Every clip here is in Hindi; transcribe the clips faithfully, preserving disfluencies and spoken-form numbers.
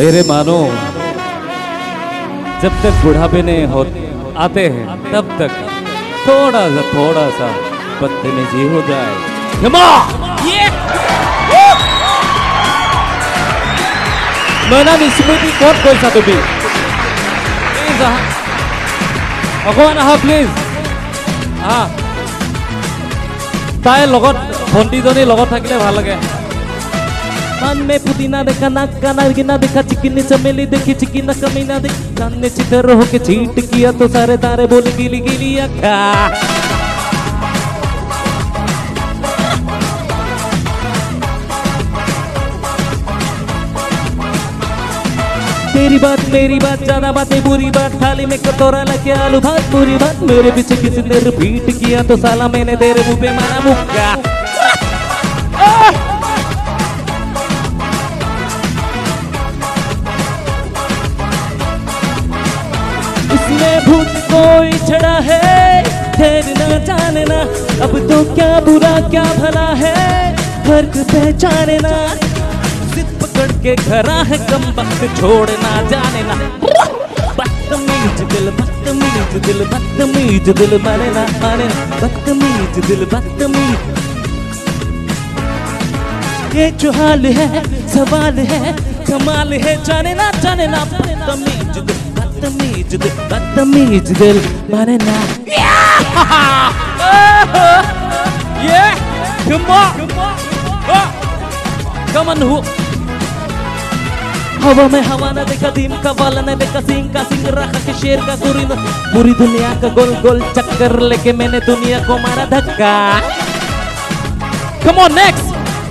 मेरे मानो जब तक बुढ़ापे नहीं हो आते हैं तब तक थोड़ा सा थोड़ा सा बदतमीजी हो जाए। Mana ni seperti kuat kau satu bi. Please ah. Aku mana ha please. Ah. Tai logot bhonti joni logot thakile bhal lage. कान में पुदीना देखा नाक का नागिना देखा चिकनी चमेली देखी चिकना कमीना देखी कान ने चितर होके चीट किया तो सारे तारे बोले गिली गिली अक्का। तेरी बात मेरी बात ज्यादा बातें बुरी बात थाली में कटोरा लगे आलू भात बुरी बात मेरे पीछे किसी ने रिपीट किया तो साला मैंने तेरे मुंह पे मारा मुक्का। इसमें भूत कोई छड़ा है ठहरना जानना अब तो क्या बुरा क्या भला है फर्क पहचानना जिद पकड़ के खड़ा है कम वक्त छोड़ना जाने ना बदतमीज दिल बदतमीज दिल बदतमीज दिल माने ना माने ना बदतमीज दिल बदतमीज। ये जो हाल है सवाल है कमाल है जाने ना जाने ना बदतमीज दिल बदतमीज दिल बदतमीज दिल माने ना। Yeah, come on, come on, who? हवा में हवा न देखा दीम का वाला न देखा सिंह का सिंह रखा के शेर का सुरी न पूरी दुनिया का गोल गोल चक्कर लेके मैंने दुनिया को मारा धक्का। Come on next.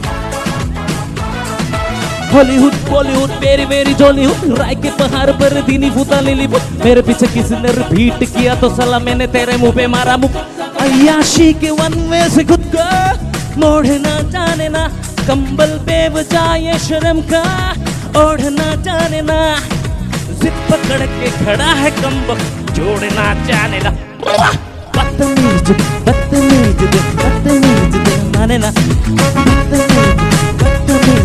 Hollywood Bollywood मेरी मेरी जॉलीवुड राय के पहाड़ पर दीनी फूटा लिलीवुड मेरे पीछे किसी ने रिपीट किया तो साला मैंने तेरे मुंह पे मारा मुक। अय्याशी के वन में से खुद को मोड़ना जाने ना कंबल पे बजाए शर्म का ओढ़ना जाने ना जिद पकड़ के खड़ा है कम वक्त जोड़ना जाने ना बदतमीज बदतमीज बदतमीज माने ना बदतमीज बदतमीज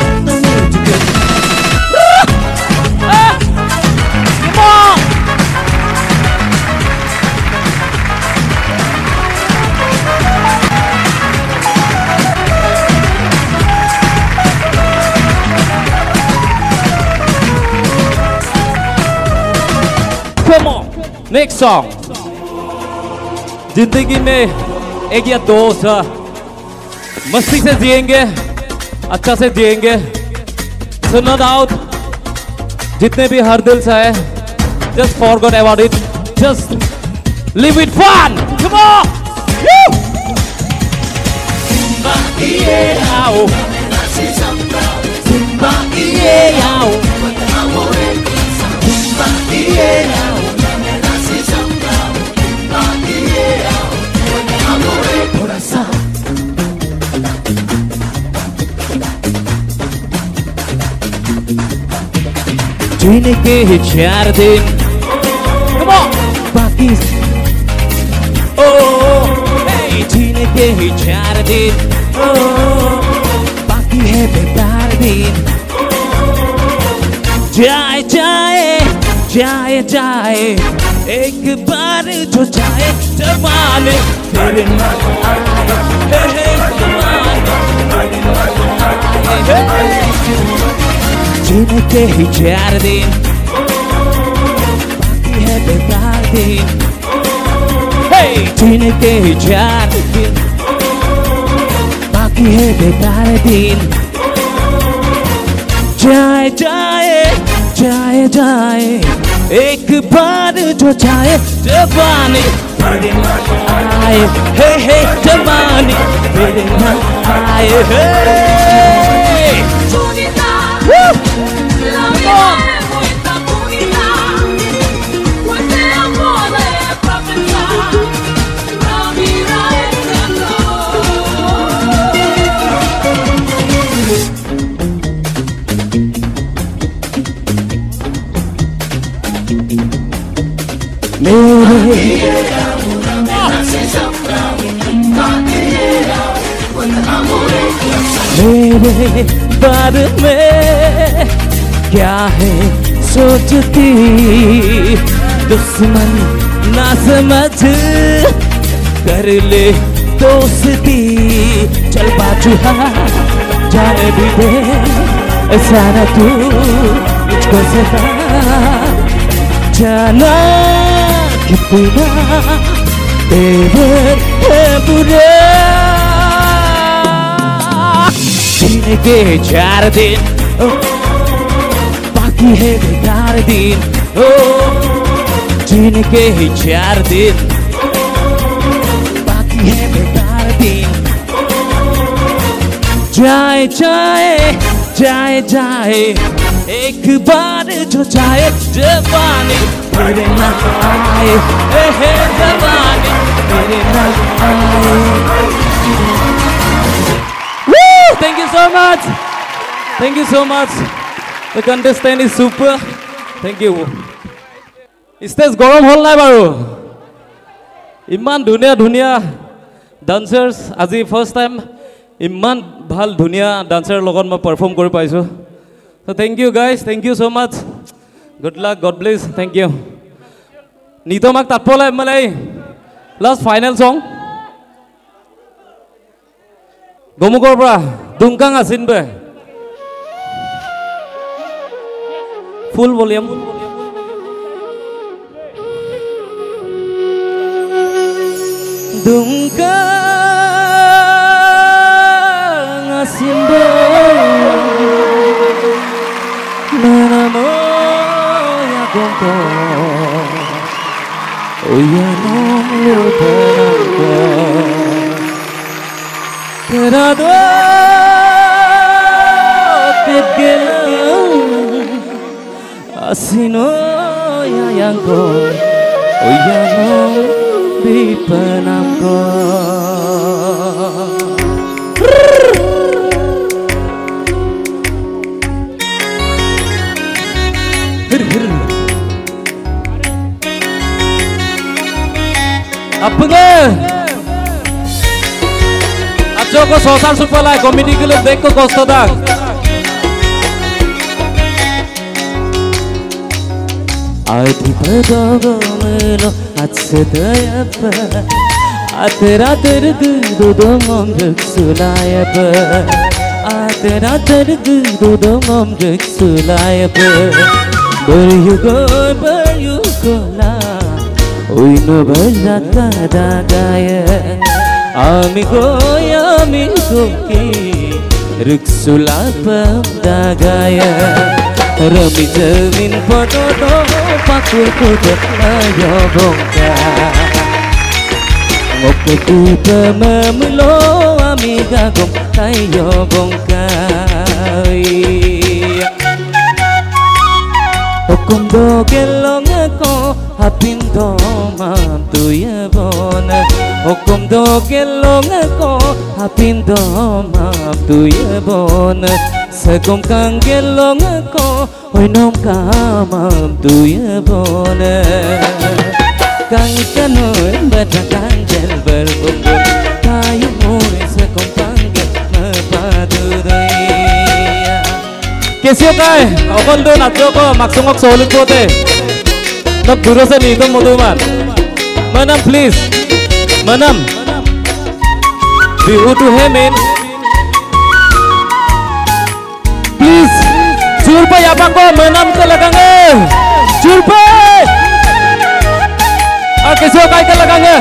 Come on, next song. जिंदगी में एक या दो सा मस्ती से जिएंगे अच्छा से जिएंगे so no doubt जितने भी हर दिल से है just forget about it just live with fun come on Woo! Simba iao Simba iao Simba iao थोड़ा सा जीने के ही चार दिन बाकी ओ जीने के ही चार दिन बाकी है बेकार दिन जाए जाए जाए जाए एक बार जो जाए जमाने तेरे जीने के ही चार दिन बाकी है बेकार दिन जीने के ही चार दिन बाकी है बेकार दिन जाए जाए जाए जाए एक बार जो जाए जवानी तेरे ना आए हे हे जवानी तेरे ना आए हे मेरे बारे में क्या है सोचती दुश्मन ना समझ कर ले दोस्ती चल बाजू जाने भी दे ऐसा न तू मुझको सता जाना कितना तेवर है बुरा जीने के चार दिन बाकी है बेकार दिन ओ जीने के ही चार दिन बाकी है बेकार दिन जाए जाए जाए जाए एक बार जो जाए जवानी तेरे ना आए हे जवानी तेरे ना आए Thank you so much. Thank you so much. The contestant is super. Thank you. Stage গৰম হল নাই বাৰু ইমান ধুনীয়া ধুনীয়া ডান্সাৰ্স আজি ফাৰ্স্ট টাইম ইমান ভাল ধুনীয়া ডান্সাৰ লগত মই পাৰফৰ্ম কৰি পাইছো so thank you guys thank you so much good luck god bless thank you নিতমাক তাতপলাই मलाई last final song গমুকৰ পৰা দুংকাং আছিন বে ফুল ভলিউম দুংকাং আছিন বে নানানো ya gongko oya nom lutanangko Terado tepgelang asino yayangko oyano dipenamko apa ke Joko social supply committee ke लिए देख को कॉस्ट था आधी पदागो मेलो अच्छे दया पर आतेरा दर्द दो मम्रक सुलाया पर आतेरा दर्द दो मम्रक सुलाया पर बरयुगो बरयुगो ला उइनो बजाता दागाया Amigo, amigo ki Ruksula pamdagaya Rami jamin pododo Pakul kudat ayo bongka Ngoke ku pemamulo Amiga gom ayo bongka Hukum do gelong ako Hapindo mam tuya bona Hukum do gelong ako Hapindo mam tuya bona Sagom kang gelong ako Hoy nom ka mam tuya bona Kang ikanoy bata kang jel berkumpul Tayo mo'y sagom kang gel mapaduday Kesyo kay, okol doon at yoko maksungok sa ulit po te Nagduro sa nito mo duman Manam please Manam Bihutu hemin Please Julpa yapang ko Manam talagang eh Julpa Ah kesyo kay talagang eh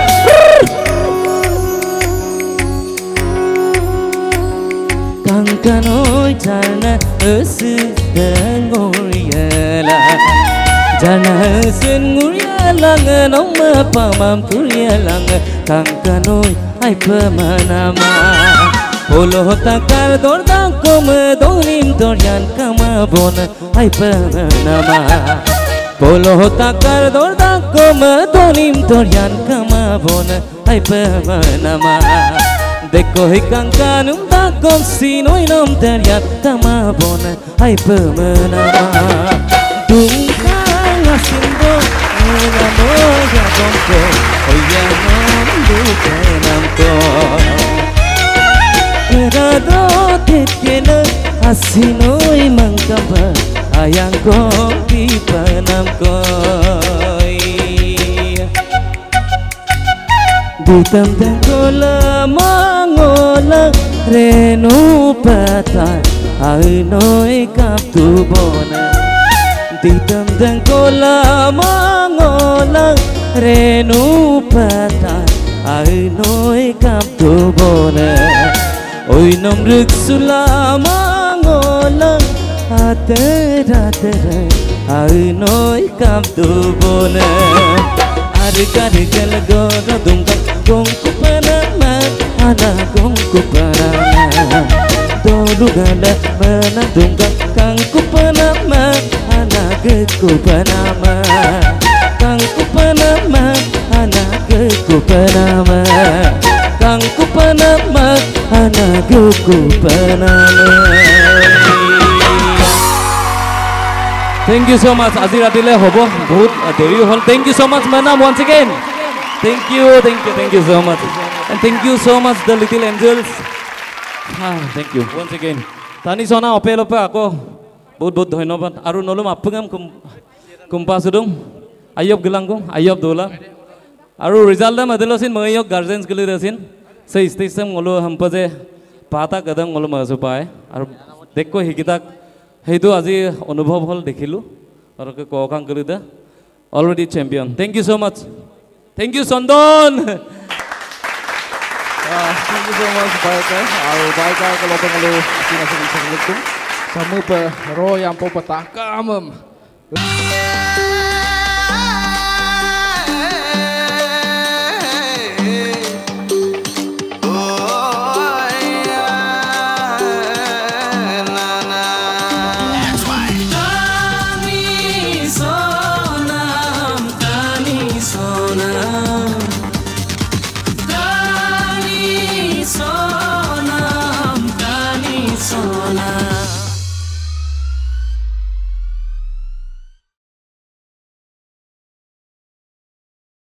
Kang kanoy jana Usu dengoriala Jana usun ngurialang Nong mapamam turialang Kang kanoy ay pamanama Polo takar dordang Kome donim doryan kamabon Ay pamanama Polo takar dordang Kome donim doryan kamabon Ay pamanama Dekho hikang kanum dakom Sinoy nom teryan kamabon Ay pamanama Dungkang asindo Namo ya gongko Oya nom dukenamko Terado tepkena Asinoy mangkamba sayang ko di panam koi di tamdang ko lamang olang renu patay ay noy kaptubona di tamdang ko lamang olang renu patay ay noy kaptubona oy nomruk sulamang olang ater ater ay noy kaptubona arikar galgora dunga gongku panama ana gongku panama dolu gala mana dunga kangku panama ana geku panama kangku panama ana geku panama kangku panama ana geku panama. Thank you so much. Azir Adile hobo bahut deri hol. Thank you so much Manam once again. Thank you, thank you, thank you so much. And thank you so much the little angels. Ah, thank you once again. Tani sona opel opa ako bahut bahut dhonnobad. Aru nolom apungam kum kumpa sudung. Ayob gelanggung, ayob dola. Aru result dam adelosin mayok guardians gele dasin. Sei stage sam ngolo hampaje pata kadam ngolo masupai. Aru dekko hikitak heitu aji অনুভৱ হল দেখিলো আৰু কোকাং কৰিদা already champion thank you so much thank you Chandan Thank you so much Baika আৰু Baika kalau ngalo sinasabi sa lutum samu pa ro yang po patakam